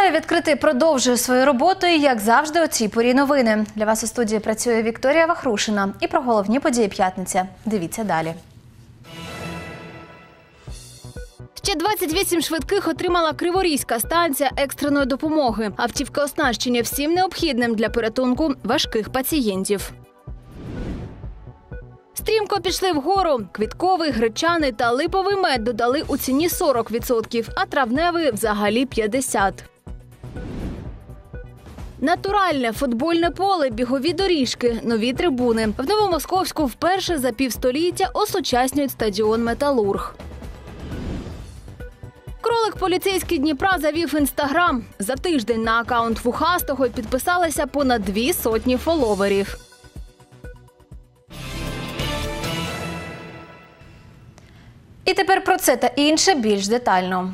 Вітаю, відкритий продовжує свою роботу і, як завжди, у цій порі новини. Для вас у студії працює Вікторія Вахрушина. І про головні події п'ятниці. Дивіться далі. Ще 28 швидких отримала Криворізька станція екстреної допомоги. Автівки оснащені всім необхідним для порятунку важких пацієнтів. Стрімко пішли вгору. Квітковий, гречаний та липовий мед додали у ціні 40%, а травневий – взагалі 50%. Натуральне футбольне поле, бігові доріжки, нові трибуни. В Новомосковську вперше за півстоліття осучаснюють стадіон «Металург». Кролик поліцейський Дніпра завів Інстаграм. За тиждень на акаунт Вухастого підписалися понад 200 фоловерів. І тепер про це та інше більш детально.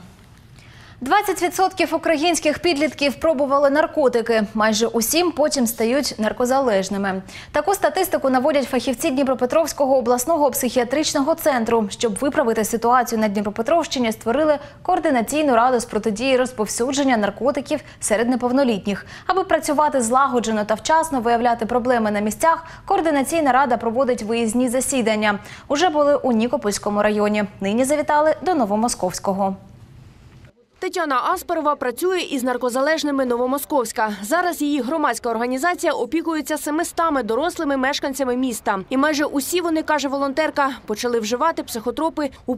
20% українських підлітків пробували наркотики. Майже усім потім стають наркозалежними. Таку статистику наводять фахівці Дніпропетровського обласного психіатричного центру. Щоб виправити ситуацію на Дніпропетровщині, створили координаційну раду з протидії розповсюдження наркотиків серед неповнолітніх. Аби працювати злагоджено та вчасно виявляти проблеми на місцях, координаційна рада проводить виїзні засідання. Уже були у Нікопольському районі. Нині завітали до Новомосковського. Тетяна Аспарова працює із наркозалежними Новомосковська. Зараз її громадська організація опікується 700 дорослими мешканцями міста. І майже усі вони, каже волонтерка, почали вживати психотропи у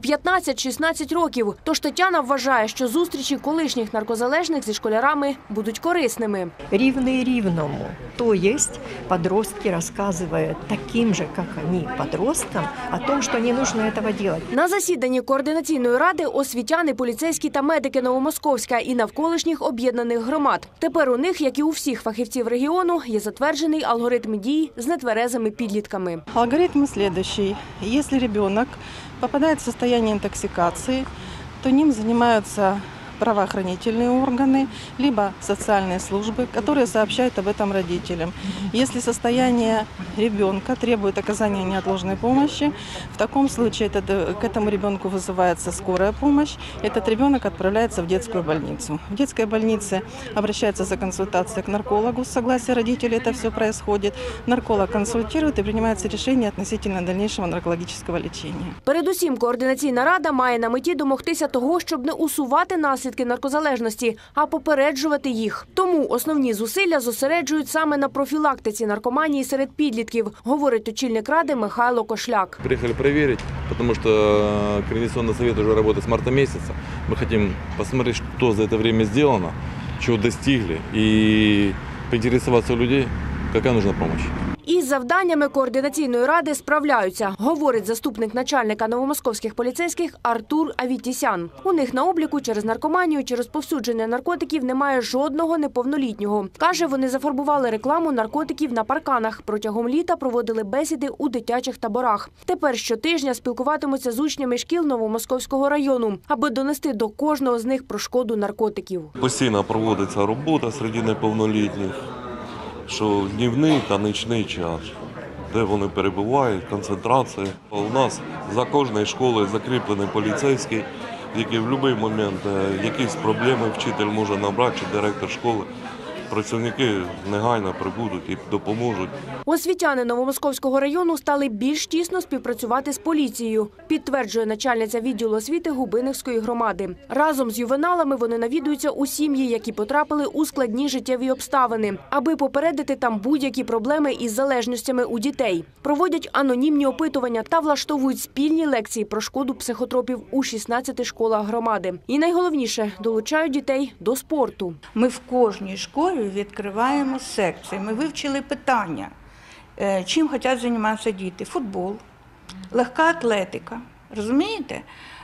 15-16 років. Тож Тетяна вважає, що зустрічі колишніх наркозалежних зі школярами будуть корисними. Рівний рівному. То есть подростки рассказывают таким же, как они, подросткам, о том, что не нужно этого делать. На засіданні координаційної ради освітяни, поліцейські та медики Новомосковська і навколишніх об'єднаних громад. Тепер у них, як і у всіх фахівців регіону, є затверджений алгоритм дій з нетверезими підлітками. Алгоритм следующий. Если ребенок попадает в состояние интоксикации, то ним занимаются правоохранительные органы, либо социальные службы, которые сообщают об этом родителям. Если состояние ребенка требует оказания неотложной помощи, в таком случае к этому ребенку вызывается скорая помощь, этот ребенок отправляется в детскую больницу. В детской больнице обращается за консультацией к наркологу, с согласия родителей это все происходит. Нарколог консультирует и принимается решение относительно дальнейшего наркологического лечения. Передусім, координаційна рада має на меті домогтися того, щоб не усувати наслідки наркозалежності, а попереджувати їх. Тому основні зусилля зосереджують саме на профілактиці наркоманії серед підлітків, говорить очільник ради Михайло Кошляк. Приехали проверить, потому что Координационный совет уже работает с марта месяца. Мы хотим посмотреть, что за это время сделано, чего достигли, и поинтересоваться у людей, какая нужна помощь. Із завданнями координаційної ради справляються, говорить заступник начальника новомосковських поліцейських Артур Авітісян. У них на обліку через наркоманію чи розповсюдження наркотиків немає жодного неповнолітнього. Каже, вони зафарбували рекламу наркотиків на парканах. Протягом літа проводили бесіди у дитячих таборах. Тепер щотижня спілкуватимуться з учнями шкіл Новомосковського району, аби донести до кожного з них про шкоду наркотиків. Постійно проводиться робота серед неповнолітніх, що днівний та нічний час, де вони перебувають, концентрація. У нас за кожною школою закріплений поліцейський, який в будь-який момент якісь проблеми вчитель може набрати, чи директор школи. Працівники негайно прибудуть і допоможуть. Освітяни Новомосковського району стали більш тісно співпрацювати з поліцією, підтверджує начальниця відділу освіти Губинівської громади. Разом з ювеналами вони навідуються у сім'ї, які потрапили у складні життєві обставини, аби попередити там будь-які проблеми із залежностями у дітей. Проводять анонімні опитування та влаштовують спільні лекції про шкоду психотропів у 16 школах громади. І найголовніше – долучають дітей до спорту. Ми в кожній школі відкриваємо секції. Ми вивчили питання, чим хочуть займатися діти. Футбол, легка атлетика. Розумієте?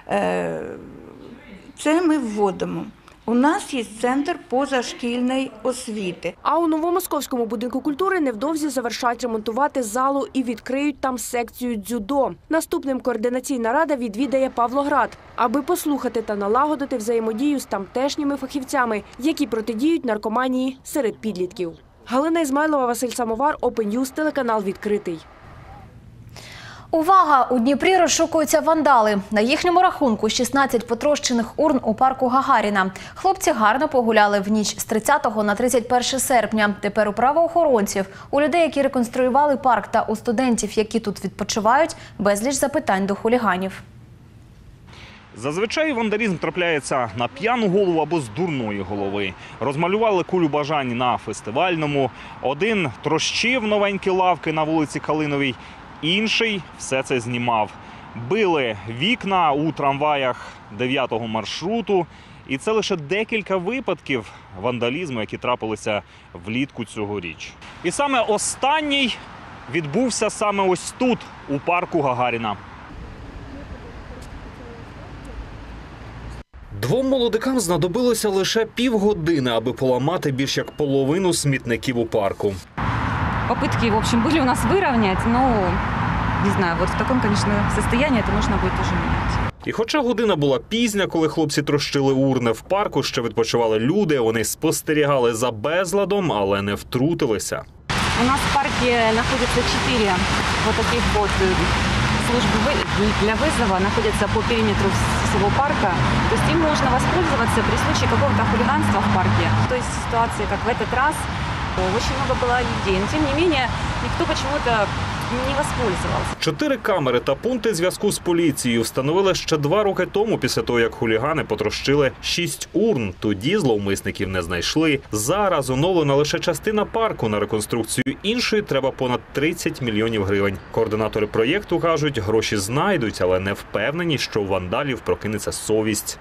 Це ми вводимо. У нас є центр позашкільної освіти. А у Новомосковському будинку культури невдовзі завершать ремонтувати залу і відкриють там секцію дзюдо. Наступним координаційна рада відвідає Павлоград, аби послухати та налагодити взаємодію з тамтешніми фахівцями, які протидіють наркоманії серед підлітків. Галина Ізмайлова, Василь Самовар, Open News, телеканал «Відкритий». Увага! У Дніпрі розшукуються вандали. На їхньому рахунку 16 потрощених урн у парку Гагаріна. Хлопці гарно погуляли в ніч з 30 на 31 серпня. Тепер у правоохоронців, у людей, які реконструювали парк, та у студентів, які тут відпочивають, безліч запитань до хуліганів. Зазвичай вандалізм трапляється на п'яну голову або з дурної голови. Розмалювали кулю бажань на фестивальному. Один трощив новенькі лавки на вулиці Калиновій, інший все це знімав. Били вікна у трамваях 9-го маршруту. І це лише декілька випадків вандалізму, які трапилися влітку цьогоріч. І саме останній відбувся саме ось тут, у парку Гагаріна. Двом молодикам знадобилося лише півгодини, аби поламати більш як половину смітників у парку. Попытки, в общем, были у нас выровнять, но, не знаю, вот в таком, конечно, состоянии это нужно будет уже менять. І хоча година була пізня, коли хлопці трощили урни в парку, ще відпочивали люди, вони спостерігали за безладом, але не втрутилися. У нас в парке находится 4 вот таких вот службы для вызова, находятся по периметру всего парка. То есть им можно воспользоваться при случае какого-то хулиганства в парке. То есть ситуации, как в этот раз, очень много было людей. Но тем не менее, никто почему-то не воспользовался. 4 камери та пункти зв'язку з поліцією встановили ще 2 роки тому, після того, як хулігани потрощили 6 урн. Тоді зловмисників не знайшли. Зараз оновлена лише частина парку. На реконструкцію іншої треба понад 30 мільйонів гривень. Координатори проєкту кажуть, гроші знайдуть, але не впевнені, що у вандалів прокинеться совість.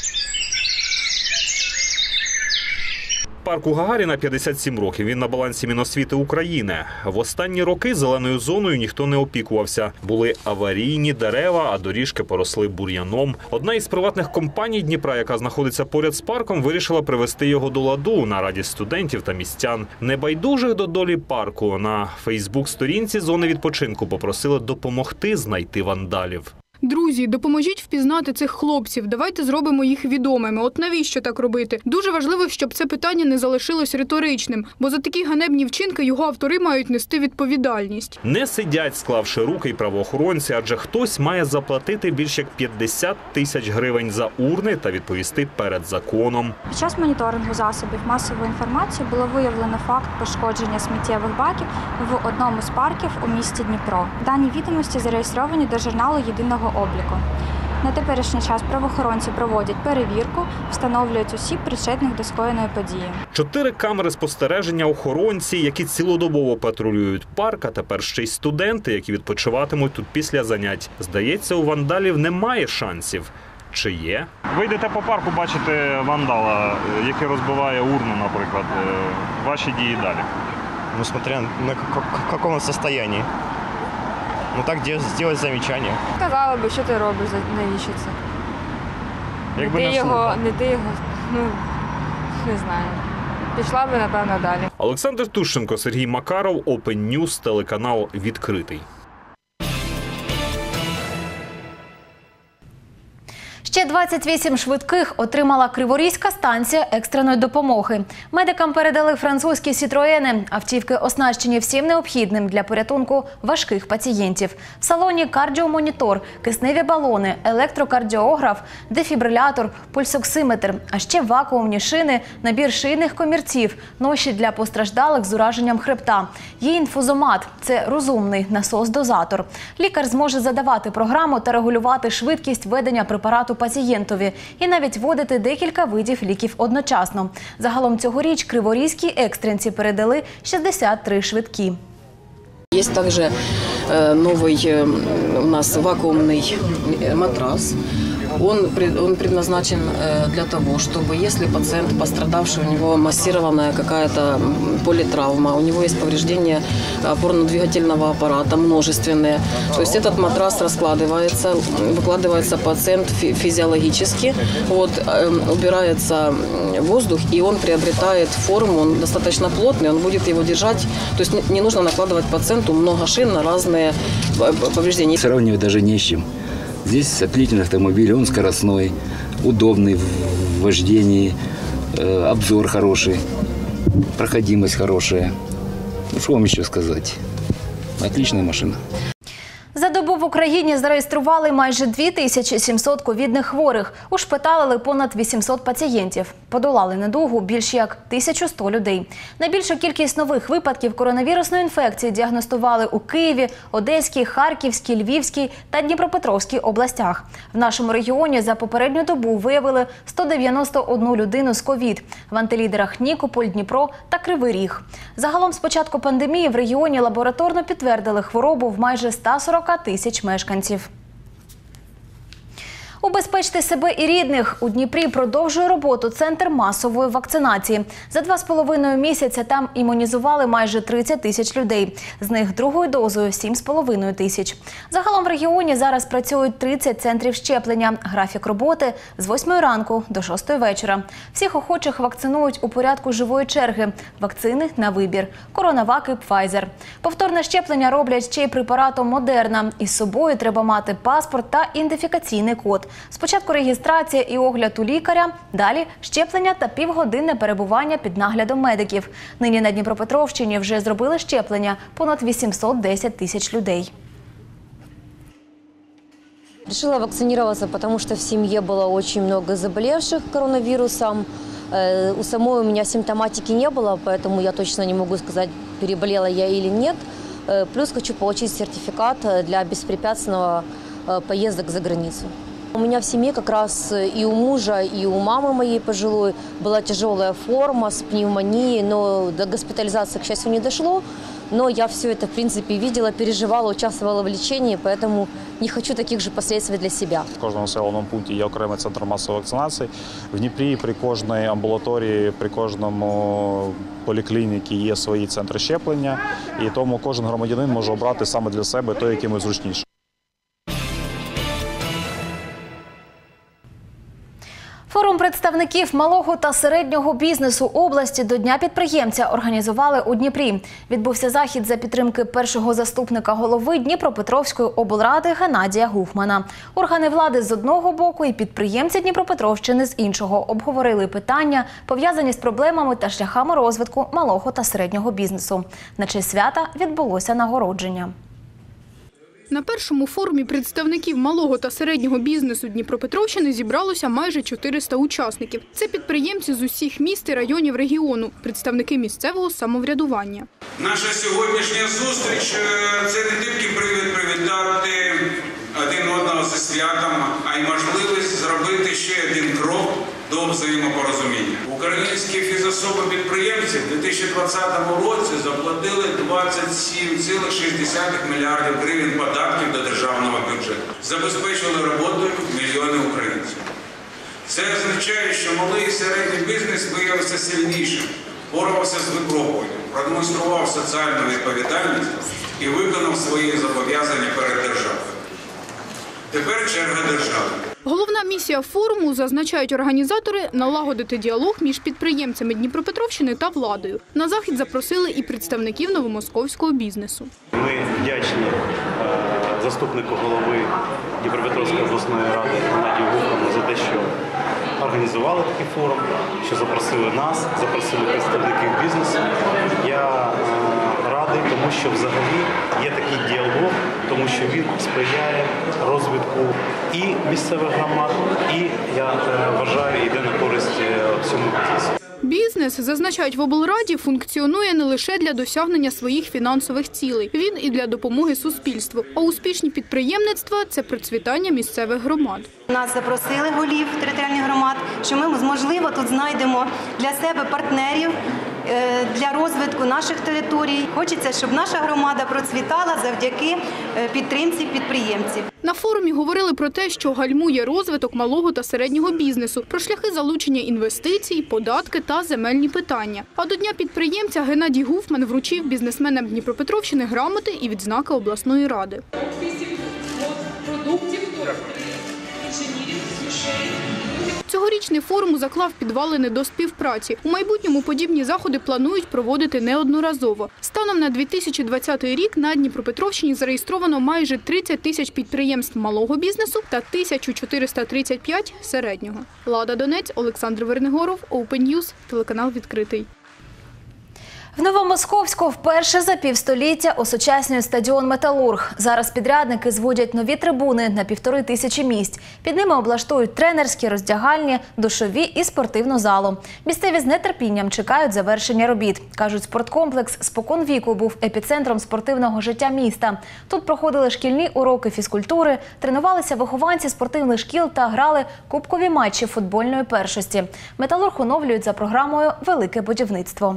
Парку Гагаріна 57 років. Він на балансі Міносвіти України. В останні роки зеленою зоною ніхто не опікувався. Були аварійні дерева, а доріжки поросли бур'яном. Одна із приватних компаній Дніпра, яка знаходиться поряд з парком, вирішила привести його до ладу на радість студентів та містян. Небайдужих до долі парку на Фейсбук-сторінці зони відпочинку попросили допомогти знайти вандалів. Друзі, допоможіть впізнати цих хлопців, давайте зробимо їх відомими. От навіщо так робити? Дуже важливо, щоб це питання не залишилось риторичним, бо за такі ганебні вчинки його автори мають нести відповідальність. Не сидять, склавши руки, й правоохоронці, адже хтось має заплатити більш як 50 тисяч гривень за урни та відповісти перед законом. Під час моніторингу засобів масової інформації було виявлено факт пошкодження сміттєвих баків в одному з парків у місті Дніпро. Дані відомості зареєстровані до журналу єдиного обліку. На теперішній час правоохоронці проводять перевірку, встановлюють осіб, причетних до скоєної події. 4 камери спостереження, охоронці, які цілодобово патрулюють парк, а тепер ще й студенти, які відпочиватимуть тут після занять. Здається, у вандалів немає шансів. Чи є? Ви йдете по парку, бачите вандала, який розбиває урну, наприклад. Ваші дії далі? Ну, смотря на каком состоянии. Ну так сделать замечание. Сказала би, що ти робиш, навіщо це? Якби не ти його, ну, не знаю. Пішла би, напевно, далі. Олександр Тущенко, Сергій Макаров, Open News, телеканал «Відкритий». Ще 28 швидких отримала Криворізька станція екстреної допомоги. Медикам передали французькі «Сітроени». Автівки оснащені всім необхідним для порятунку важких пацієнтів. В салоні кардіомонітор, кисневі балони, електрокардіограф, дефібрилятор, пульсоксиметр, а ще вакуумні шини, набір шийних комірців, ноші для постраждалих з ураженням хребта. Є інфузомат – це розумний насос-дозатор. Лікар зможе задавати програму та регулювати швидкість ведення препарату пацієнтові і навіть вводити декілька видів ліків одночасно. Загалом цьогоріч криворізькій екстренці передали 63 швидкі. Є також новий у нас вакуумний матрас. Он предназначен для того, чтобы если пациент пострадавший, у него массированная какая-то политравма, у него есть повреждение опорно-двигательного аппарата, множественные. То есть этот матрас раскладывается, выкладывается пациент физиологически, убирается воздух, и он приобретает форму, он достаточно плотный, он будет его держать. То есть не нужно накладывать пациенту много шин на разные повреждения. Сравнивать даже не с чем. Здесь отличный автомобиль, он скоростной, удобный в вождении, обзор хороший, проходимость хорошая. Ну, что вам еще сказать? Отличная машина. За добу Загалом в Україні зареєстрували майже 2700 ковідних хворих, ушпиталили понад 800 пацієнтів, подолали недугу більш як 1100 людей. Найбільшу кількість нових випадків коронавірусної інфекції діагностували у Києві, Одеській, Харківській, Львівській та Дніпропетровській областях. В нашому регіоні за попередню добу виявили 191 людину з ковід в антилідерах Нікополь, Дніпро та Кривий Ріг. Загалом з початку пандемії в регіоні лабораторно підтвердили хворобу в майже 140 тисяч мешканців. Убезпечте себе і рідних. У Дніпрі продовжує роботу Центр масової вакцинації. За 2,5 місяця там імунізували майже 30 тисяч людей. З них другою дозою – 7,5 тисяч. Загалом в регіоні зараз працюють 30 центрів щеплення. Графік роботи – з 8 ранку до 6 вечора. Всіх охочих вакцинують у порядку живої черги. Вакцини на вибір – Коронавак і Pfizer. Повторне щеплення роблять ще й препаратом Модерна. Із собою треба мати паспорт та ідентифікаційний код. Спочатку реєстрація і огляд у лікаря, далі щеплення та півгодинне перебування під наглядом медиків. Нині на Дніпропетровщині вже зробили щеплення понад 810 тисяч людей. Решила вакцинироваться, потому что в семье было очень много заболевших коронавирусом. У самой у меня симптоматики не было, поэтому я точно не могу сказать, переболела я или нет. Плюс хочу получить сертификат для беспрепятственного поездок за границу. У меня в семье как раз и у мужа, и у мамы моей пожилой была тяжелая форма с пневмонией, но до госпитализации, к счастью, не дошло. Но я все это, в принципе, видела, переживала, участвовала в лечении, поэтому не хочу таких же последствий для себя. В кожному населеному пункті є окремий центр масової вакцинації. В Дніпрі при кожній амбулаторії, при кожному поліклініці є свої центри щеплення, і тому кожен громадянин може обрати саме для себе той, який йому зручніше. Форум представників малого та середнього бізнесу області до Дня підприємця організували у Дніпрі. Відбувся захід за підтримки першого заступника голови Дніпропетровської облради Геннадія Гуфмана. Органи влади з одного боку і підприємці Дніпропетровщини з іншого обговорили питання, пов'язані з проблемами та шляхами розвитку малого та середнього бізнесу. На честь свята відбулося нагородження. На першому форумі представників малого та середнього бізнесу Дніпропетровщини зібралося майже 400 учасників. Це підприємці з усіх міст і районів регіону, представники місцевого самоврядування. Наша сьогоднішня зустріч – це не тільки привід привітати один одного зі святом, а й можливість зробити ще один крок до взаємопорозуміння. Українські фізособи-підприємці в 2020 році заплатили 27,6 мільярдів гривень податків до державного бюджету. Забезпечили роботою мільйони українців. Це означає, що малий і середній бізнес виявився сильнішим, боровся з випробуванням, продемонстрував соціальну відповідальність і виконав свої зобов'язання перед державою. Тепер черга держави. Головна місія форуму, зазначають організатори, налагодити діалог між підприємцями Дніпропетровщини та владою. На захід запросили і представників новомосковського бізнесу. Ми вдячні заступнику голови Дніпропетровської обласної ради Геннадію Гуфману за те, що організували такий форум, що запросили нас, запросили представників бізнесу. Я радий, тому що взагалі є такий діалог, тому що він сприяє розвитку і місцевих громад, і, я вважаю, йде на користь всьому бізнесу. Бізнес, зазначають в облраді, функціонує не лише для досягнення своїх фінансових цілей. Він і для допомоги суспільству. А успішні підприємництва – це процвітання місцевих громад. Нас запросили голів територіальних громад, що ми, можливо, тут знайдемо для себе партнерів для розвитку наших територій. Хочеться, щоб наша громада процвітала завдяки підтримці підприємців. На форумі говорили про те, що гальмує розвиток малого та середнього бізнесу, про шляхи залучення інвестицій, податки та земельні питання. А до Дня підприємця Геннадій Гуфман вручив бізнесменам Дніпропетровщини грамоти і відзнаки обласної ради. Цьогорічний форум заклав підвалини до співпраці. У майбутньому подібні заходи планують проводити неодноразово. Станом на 2020 рік на Дніпропетровщині зареєстровано майже 30 тисяч підприємств малого бізнесу та 1435 середнього. Лада Донець, Олександр Вернигоров, Open News, телеканал «Відкритий». В Новомосковську вперше за півстоліття осучаснюють стадіон «Металург». Зараз підрядники зводять нові трибуни на 1500 місць. Під ними облаштують тренерські, роздягальні, душові і спортивну залу. Місцеві з нетерпінням чекають завершення робіт. Кажуть, спорткомплекс споконвіку був епіцентром спортивного життя міста. Тут проходили шкільні уроки фізкультури, тренувалися вихованці спортивних шкіл та грали кубкові матчі футбольної першості. «Металург» оновлюють за програмою «Велике будівництво».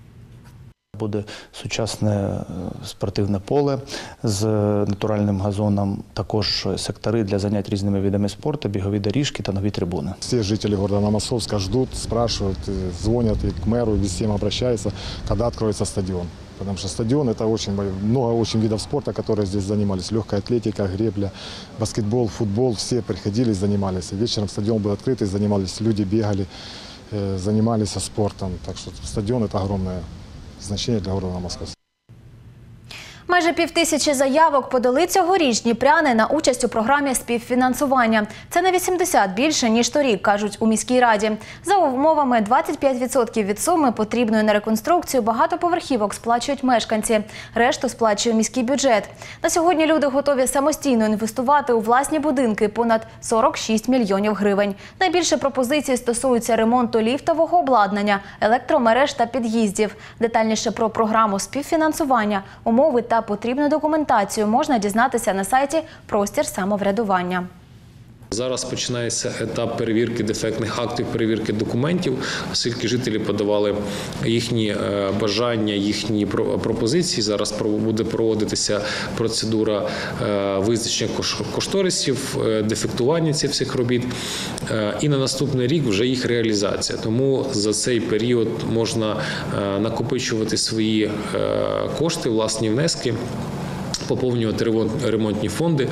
Буде сучасне спортивне поле з натуральним газоном, також сектори для занять різними видами спорту, бігові доріжки та нові трибуни. Всі жителі города Новомосковска ждуть, спрашивают, дзвонять і к мэру, и всем обращаются, когда откроется стадион. Потому что стадион – это много очень видов спорта, которые здесь занимались. Легкая атлетика, гребля, баскетбол, футбол. Все приходили и занимались. Вечером стадион был открыт, и занимались, люди бегали, занимались спортом. Так что стадион – это огромное значення для города Новомосковська. Майже 5000 заявок подали цьогоріч дніпряни на участь у програмі співфінансування. Це на 80 більше, ніж торік, кажуть у міській раді. За умовами 25% від суми, потрібної на реконструкцію багатоповерхівок, сплачують мешканці. Решту сплачує міський бюджет. На сьогодні люди готові самостійно інвестувати у власні будинки понад 46 мільйонів гривень. Найбільше пропозицій стосуються ремонту ліфтового обладнання, електромереж та під'їздів. Детальніше про програму співфінансування, умови та потрібну документацію можна дізнатися на сайті «Простір самоврядування». Зараз починається етап перевірки дефектних актів, перевірки документів, оскільки жителі подавали їхні бажання, їхні пропозиції. Зараз буде проводитися процедура визначення кошторисів, дефектування цих всіх робіт. І на наступний рік вже їх реалізація. Тому за цей період можна накопичувати свої кошти, власні внески, поповнювати ремонтні фонди.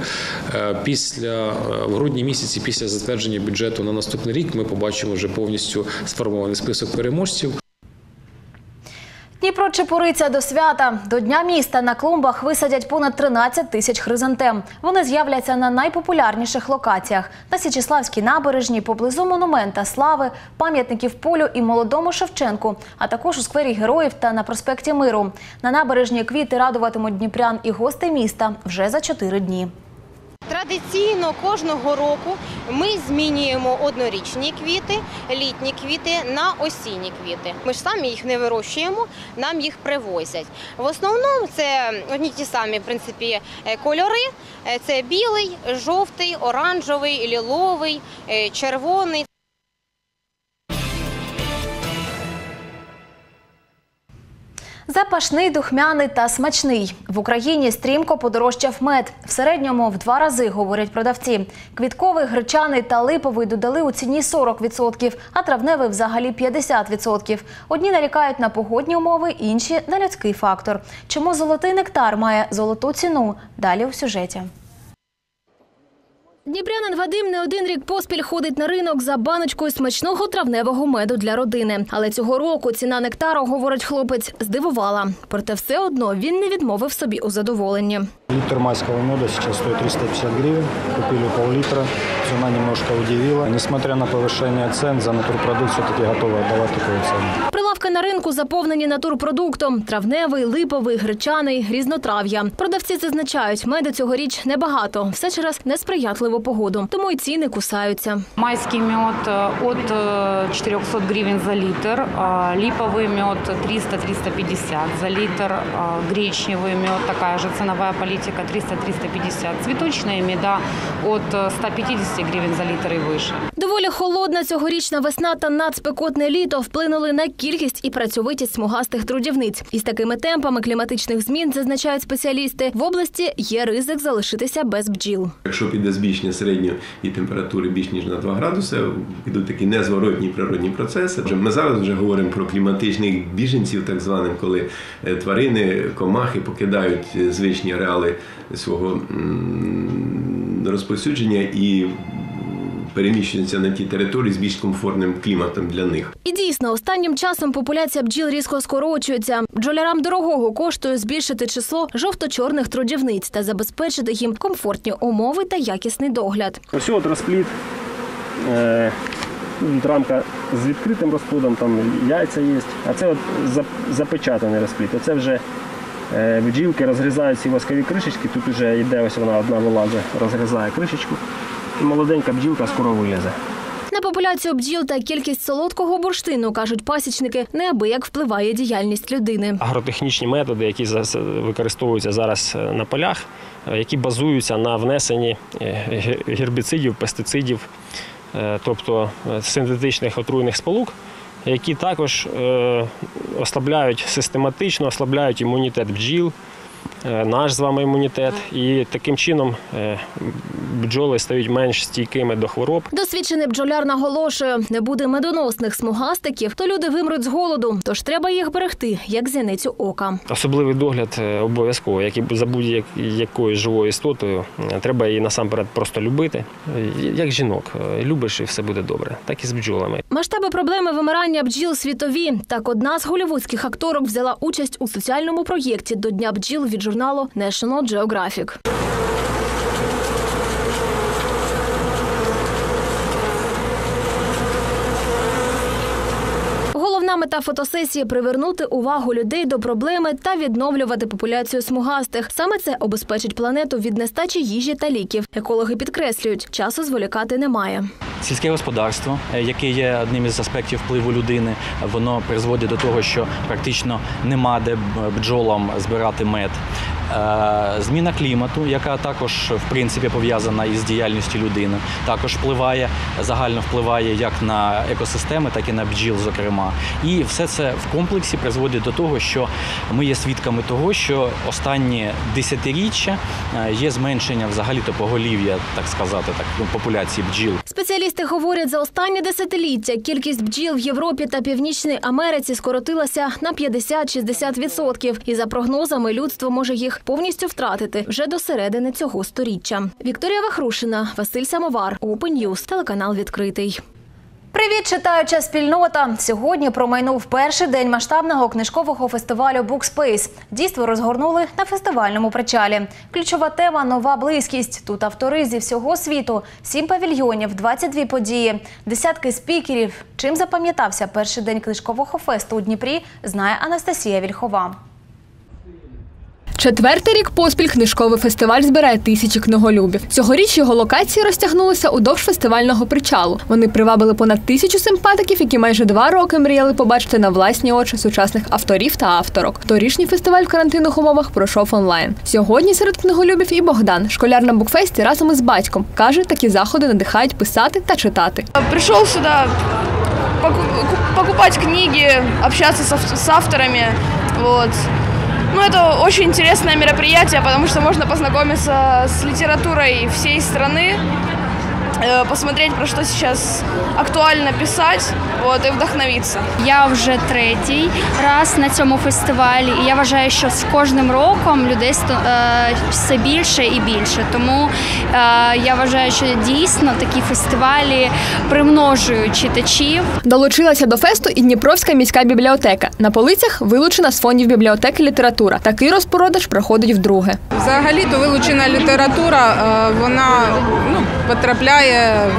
В грудні місяці після затвердження бюджету на наступний рік ми побачимо вже повністю сформований список переможців. Дніпро чепуриться до свята. До Дня міста на клумбах висадять понад 13 тисяч хризантем. Вони з'являться на найпопулярніших локаціях – на Січеславській набережній, поблизу монумента Слави, пам'ятників Полю і Молодому Шевченку, а також у сквері Героїв та на проспекті Миру. На набережні квіти радуватимуть дніпрян і гостей міста вже за 4 дні. Традиційно кожного року ми змінюємо однорічні квіти, літні квіти на осінні квіти. Ми ж самі їх не вирощуємо, нам їх привозять. В основному це одні ті самі, в принципі, кольори. Це білий, жовтий, оранжевий, ліловий, червоний. Запашний, духмяний та смачний. В Україні стрімко подорожчав мед. В середньому в 2 рази, говорять продавці. Квітковий, гречаний та липовий додали у ціні 40%, а травневий взагалі 50%. Одні нарікають на погодні умови, інші – на людський фактор. Чому золотий нектар має золоту ціну? Далі у сюжеті. Дніпрянин Вадим не один рік поспіль ходить на ринок за баночкою смачного травневого меду для родини. Але цього року ціна нектару, говорить хлопець, здивувала. Проте все одно він не відмовив собі у задоволенні. Литр майского меда сейчас стоит 350 гривен. Купили пол-литра. Цена немножко удивила. Несмотря на повышение цен, за натурпродукт все-таки готовы отдавать такую цену. Прилавки на ринку заповнені натурпродуктом – травневий, липовий, гречаний, різнотрав'я. Продавці зазначають, меду цьогоріч небагато, все через несприятливу погоду, тому й ціни кусаються. Майский мед от 400 гривен за литр, липовый мед 300-350 за литр, гречневый мед, такая же ценовая политика 300-350, цветочные меда от 150 гривен за литр і вище. Доволі холодна цьогорічна весна та надспекотне літо вплинули на кількість і працьовитість смугастих трудівниць. Із такими темпами кліматичних змін, зазначають спеціалісти, в області є ризик залишитися без бджіл. Якщо піде збільшення середньої температури більш ніж на 2 градуси, підуть такі незворотні природні процеси. Ми зараз вже говоримо про кліматичних біженців, так званих, коли тварини, комахи покидають звичні ареали свого розповсюдження і переміщуються на ті території з більш комфортним кліматом для них. І дійсно, останнім часом популяція бджіл різко скорочується. Бджолярам дорогого коштує збільшити число жовто-чорних трудівниць та забезпечити їм комфортні умови та якісний догляд. Ось от розплід Тут рамка з відкритим розплодом, там яйця є. А це от запечатаний розплід. Оце вже бджілки розгризають ці воскові кришечки. Тут вже йде, ось вона одна вилазить, розгризає кришечку. І молоденька бджілка скоро вилізе. На популяцію бджіл та кількість солодкого бурштину, кажуть пасічники, неабияк впливає діяльність людини. Агротехнічні методи, які використовуються зараз на полях, які базуються на внесенні гербіцидів, пестицидів, тобто синтетичних отруйних сполук, які також систематично ослабляють імунітет бджіл, наш з вами імунітет, і таким чином бджоли стають менш стійкими до хвороб. Досвідчений бджоляр наголошує, не буде медоносних смугастиків, то люди вимруть з голоду, тож треба їх берегти, як зіницю ока. Особливий догляд обов'язково, як і за будь-якою живою істотою, треба її насамперед просто любити, як жінок. Любиш і все буде добре, так і з бджолами. Масштаби проблеми вимирання бджіл світові. Так, одна з голлівудських акторок взяла участь у соціальному проєкті до Дня бджіл від журналу National Geographic. Головна мета фотосесії – привернути увагу людей до проблеми та відновлювати популяцію смугастих. Саме це обезпечить планету від нестачі їжі та ліків. Екологи підкреслюють, часу зволікати немає. Сільське господарство, яке є одним із аспектів впливу людини, воно призводить до того, що практично нема де бджолам збирати мед. Зміна клімату, яка також, в принципі, пов'язана із діяльністю людини, також загально впливає як на екосистеми, так і на бджіл, зокрема. І все це в комплексі призводить до того, що ми є свідками того, що останні десятиріччя є зменшення взагалі-то поголів'я, так сказати, популяції бджіл. Спеціалісти говорять, за останні десятиліття кількість бджіл в Європі та Північній Америці скоротилася на 50-60%. І за прогнозами, людство може їх повністю втратити вже до середини цього сторіччя. Вікторія Вахрушина, Василь Самовар, Open News, телеканал «Відкритий». Привіт, читаюча спільнота! Сьогодні промайнув перший день масштабного книжкового фестивалю «Букспейс». Дійство розгорнули на фестивальному причалі. Ключова тема – нова близькість. Тут автори зі всього світу, 7 павільйонів, 22 події, десятки спікерів. Чим запам'ятався перший день книжкового фесту у Дніпрі, знає Анастасія Вільхова. Четвертий рік поспіль книжковий фестиваль збирає тисячі книголюбів. Цьогоріч його локації розтягнулися удовж фестивального причалу. Вони привабили понад 1000 симпатиків, які майже 2 роки мріяли побачити на власні очі сучасних авторів та авторок. Торішній фестиваль в карантинних умовах пройшов онлайн. Сьогодні серед книголюбів і Богдан, школяр на букфесті разом із батьком. Каже, такі заходи надихають писати та читати. Прийшов сюди покупати книги, общатися з авторами. Ну, это очень интересное мероприятие, потому что можно познакомиться с литературой всей страны, посмотреть, про что сейчас актуально писать, і вдохновитися. Я вже третій раз на цьому фестивалі, і я вважаю, що з кожним роком людей все більше і більше. Тому я вважаю, що дійсно такі фестивалі примножують читачів. Долучилася до фесту і Дніпровська міська бібліотека. На полицях вилучена з фондів бібліотеки література. Такий розпродаж проходить вдруге. Взагалі-то вилучена література, вона потрапляє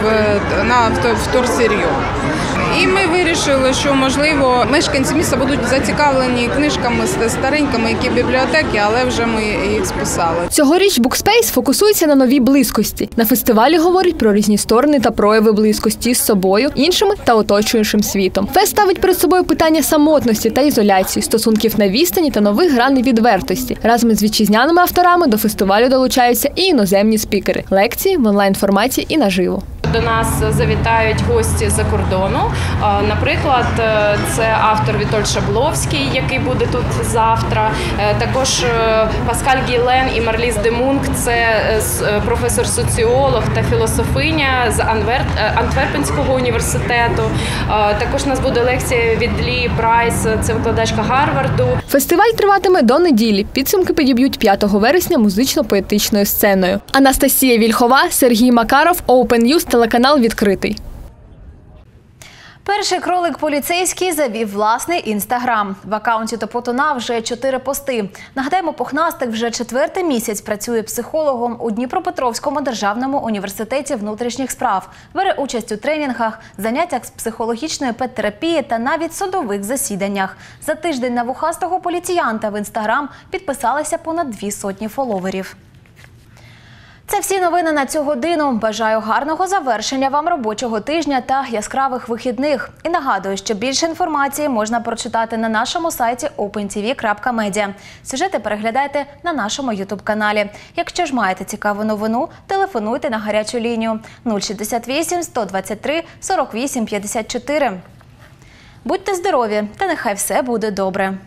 в вторсир'ю. І ми вирішили, що, можливо, мешканці міста будуть зацікавлені книжками старенькими, які бібліотеки, але вже ми їх списали. Цьогоріч Букспейс фокусується на новій близькості. На фестивалі говорять про різні сторони та прояви близькості з собою, іншими та оточуючим світом. Фест ставить перед собою питання самотності та ізоляції, стосунків на відстані та нових граней відвертості. Разом із вітчизняними авторами до фестивалю долучаються і іноземні спікери. Лекції в онлайн-форматі і наживо. До нас завітають гості з-за кордону. Наприклад, це автор Вітоль Шабловський, який буде тут завтра. Також Паскаль Гілен і Марліз де Мунк – це професор-соціолог та філософиня з Антверпенського університету. Також у нас буде лекція від Лі Прайс, це викладачка Гарварду. Фестиваль триватиме до неділі. Підсумки підіб'ють 5 вересня музично-поетичною сценою. Анастасія Вільхова, Сергій Макаров, Open News, телеканал «Відкритий». Перший кролик поліцейський завів власний інстаграм. В акаунті Топотуна вже 4 пости. Нагадаємо, Пухнастик вже 4-й місяць працює психологом у Дніпропетровському державному університеті внутрішніх справ. Бере участь у тренінгах, заняттях з психологічної пет-терапії та навіть судових засіданнях. За тиждень на вухастого поліціянта в інстаграм підписалися понад 200 фоловерів. Це всі новини на цю годину. Бажаю гарного завершення вам робочого тижня та яскравих вихідних. І нагадую, що більше інформації можна прочитати на нашому сайті opentv.media. Сюжети переглядайте на нашому YouTube-каналі. Якщо ж маєте цікаву новину, телефонуйте на гарячу лінію 068 123 48 54. Будьте здорові та нехай все буде добре.